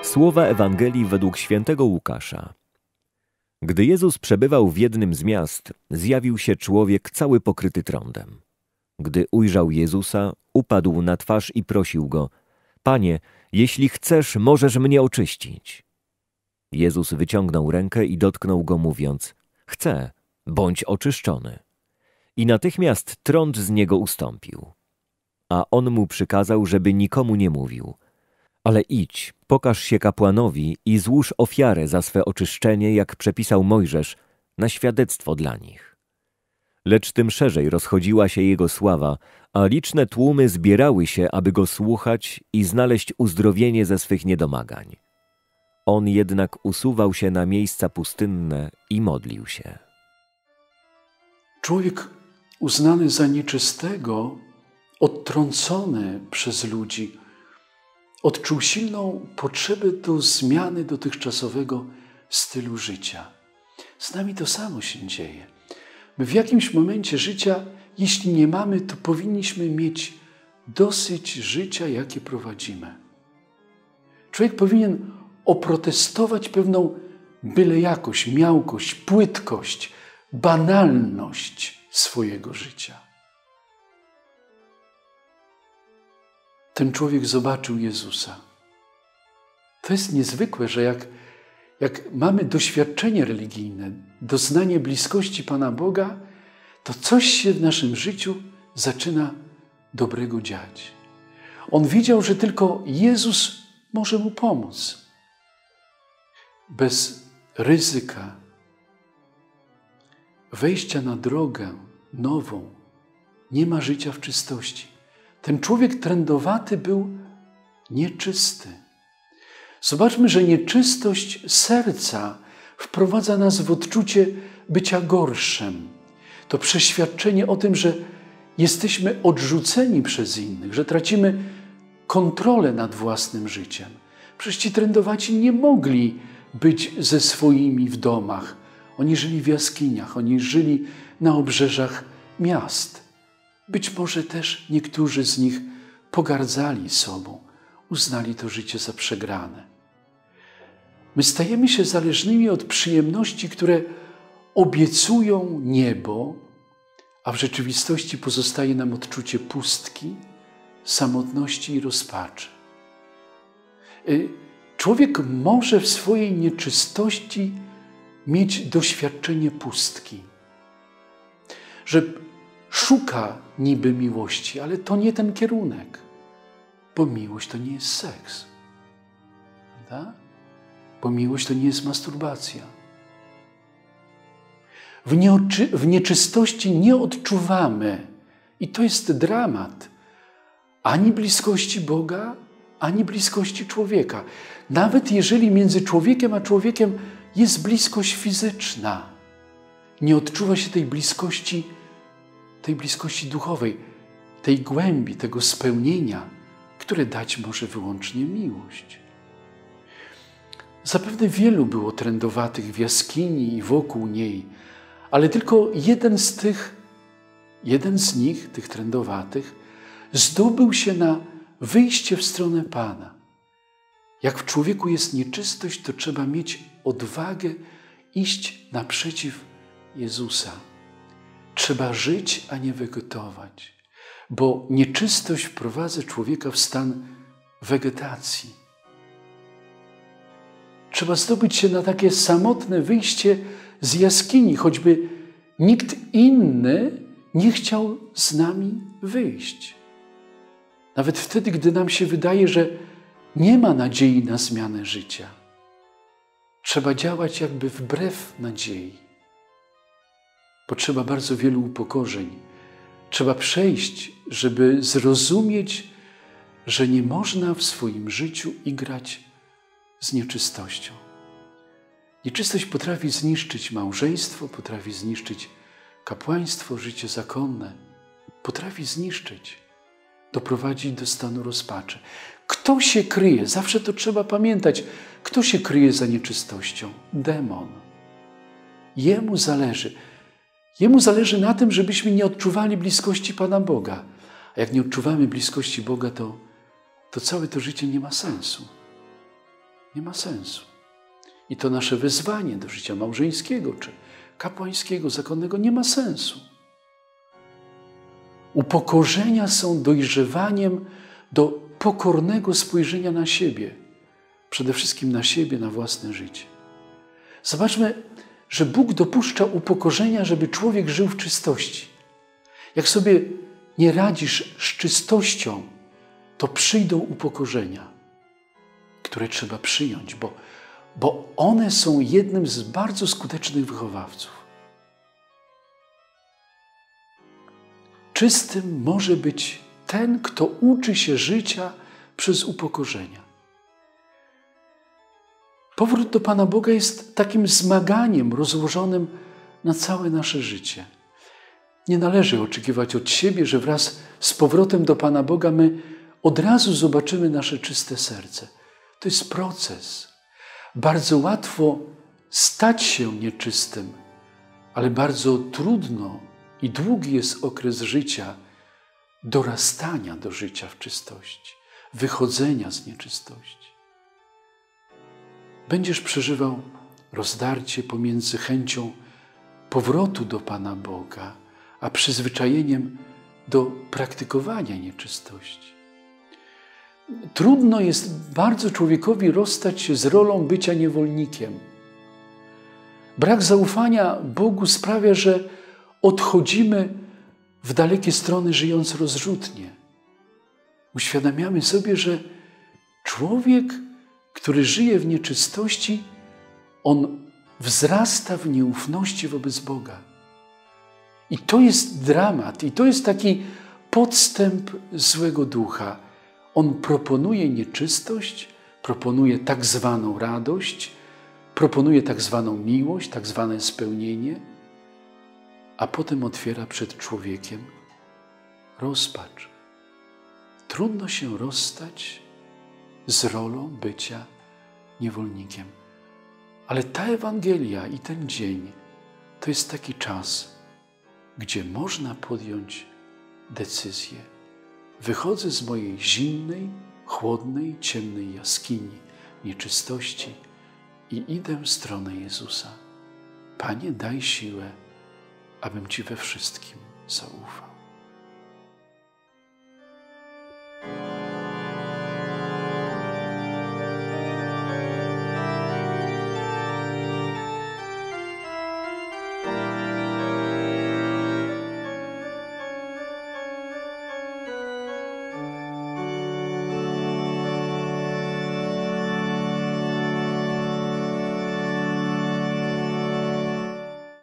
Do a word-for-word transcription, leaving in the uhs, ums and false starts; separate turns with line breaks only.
Słowa Ewangelii według świętego Łukasza. Gdy Jezus przebywał w jednym z miast, zjawił się człowiek cały pokryty trądem. Gdy ujrzał Jezusa, upadł na twarz i prosił Go: Panie, jeśli chcesz, możesz mnie oczyścić. Jezus wyciągnął rękę i dotknął go, mówiąc: Chcę, bądź oczyszczony. I natychmiast trąd z niego ustąpił. A on mu przykazał, żeby nikomu nie mówił: Ale idź, pokaż się kapłanowi i złóż ofiarę za swe oczyszczenie, jak przepisał Mojżesz, na świadectwo dla nich. Lecz tym szerzej rozchodziła się jego sława, a liczne tłumy zbierały się, aby go słuchać i znaleźć uzdrowienie ze swych niedomagań. On jednak usuwał się na miejsca pustynne i modlił się.
Człowiek uznany za nieczystego, odtrącony przez ludzi, odczuł silną potrzebę do zmiany dotychczasowego stylu życia. Z nami to samo się dzieje. My w jakimś momencie życia, jeśli nie mamy, to powinniśmy mieć dosyć życia, jakie prowadzimy. Człowiek powinien oprotestować pewną bylejakość, miałkość, płytkość, banalność swojego życia. Ten człowiek zobaczył Jezusa. To jest niezwykłe, że jak, jak mamy doświadczenie religijne, doznanie bliskości Pana Boga, to coś się w naszym życiu zaczyna dobrego dziać. On widział, że tylko Jezus może mu pomóc. Bez ryzyka wejścia na drogę nową nie ma życia w czystości. Ten człowiek trędowaty był nieczysty. Zobaczmy, że nieczystość serca wprowadza nas w odczucie bycia gorszym. To przeświadczenie o tym, że jesteśmy odrzuceni przez innych, że tracimy kontrolę nad własnym życiem. Przecież ci trędowaci nie mogli być ze swoimi w domach. Oni żyli w jaskiniach, oni żyli na obrzeżach miast. Być może też niektórzy z nich pogardzali sobą, uznali to życie za przegrane. My stajemy się zależnymi od przyjemności, które obiecują niebo, a w rzeczywistości pozostaje nam odczucie pustki, samotności i rozpaczy. Człowiek może w swojej nieczystości mieć doświadczenie pustki, że szuka niby miłości, ale to nie ten kierunek, bo miłość to nie jest seks, prawda? Bo miłość to nie jest masturbacja. W, nieoczy, w nieczystości nie odczuwamy, i to jest dramat, ani bliskości Boga, ani bliskości człowieka. Nawet jeżeli między człowiekiem a człowiekiem jest bliskość fizyczna, nie odczuwa się tej bliskości, tej bliskości duchowej, tej głębi, tego spełnienia, które dać może wyłącznie miłość. Zapewne wielu było trędowatych w jaskini i wokół niej, ale tylko jeden z tych, jeden z nich, tych trędowatych, zdobył się na wyjście w stronę Pana. Jak w człowieku jest nieczystość, to trzeba mieć odwagę iść naprzeciw Jezusa. Trzeba żyć, a nie wegetować, bo nieczystość wprowadza człowieka w stan wegetacji. Trzeba zdobyć się na takie samotne wyjście z jaskini, choćby nikt inny nie chciał z nami wyjść. Nawet wtedy, gdy nam się wydaje, że nie ma nadziei na zmianę życia. Trzeba działać jakby wbrew nadziei. Potrzeba bardzo wielu upokorzeń. Trzeba przejść, żeby zrozumieć, że nie można w swoim życiu igrać z nieczystością. Nieczystość potrafi zniszczyć małżeństwo, potrafi zniszczyć kapłaństwo, życie zakonne. Potrafi zniszczyć, doprowadzić do stanu rozpaczy. Kto się kryje? Zawsze to trzeba pamiętać. Kto się kryje za nieczystością? Demon. Jemu zależy. Jemu zależy na tym, żebyśmy nie odczuwali bliskości Pana Boga. A jak nie odczuwamy bliskości Boga, to, to całe to życie nie ma sensu. Nie ma sensu. I to nasze wezwanie do życia małżeńskiego czy kapłańskiego, zakonnego nie ma sensu. Upokorzenia są dojrzewaniem do pokornego spojrzenia na siebie. Przede wszystkim na siebie, na własne życie. Zobaczmy, że Bóg dopuszcza upokorzenia, żeby człowiek żył w czystości. Jak sobie nie radzisz z czystością, to przyjdą upokorzenia, które trzeba przyjąć, bo, bo one są jednym z bardzo skutecznych wychowawców. Czystym może być ten, kto uczy się życia przez upokorzenia. Powrót do Pana Boga jest takim zmaganiem rozłożonym na całe nasze życie. Nie należy oczekiwać od siebie, że wraz z powrotem do Pana Boga my od razu zobaczymy nasze czyste serce. To jest proces. Bardzo łatwo stać się nieczystym, ale bardzo trudno i długi jest okres życia dorastania do życia w czystości, wychodzenia z nieczystości. Będziesz przeżywał rozdarcie pomiędzy chęcią powrotu do Pana Boga, a przyzwyczajeniem do praktykowania nieczystości. Trudno jest bardzo człowiekowi rozstać się z rolą bycia niewolnikiem. Brak zaufania Bogu sprawia, że odchodzimy w dalekie strony, żyjąc rozrzutnie. Uświadamiamy sobie, że człowiek, który żyje w nieczystości, on wzrasta w nieufności wobec Boga. I to jest dramat, i to jest taki podstęp złego ducha. On proponuje nieczystość, proponuje tak zwaną radość, proponuje tak zwaną miłość, tak zwane spełnienie, a potem otwiera przed człowiekiem rozpacz. Trudno się rozstać z rolą bycia niewolnikiem. Ale ta Ewangelia i ten dzień to jest taki czas, gdzie można podjąć decyzję. Wychodzę z mojej zimnej, chłodnej, ciemnej jaskini nieczystości i idę w stronę Jezusa. Panie, daj siłę, abym Ci we wszystkim zaufał.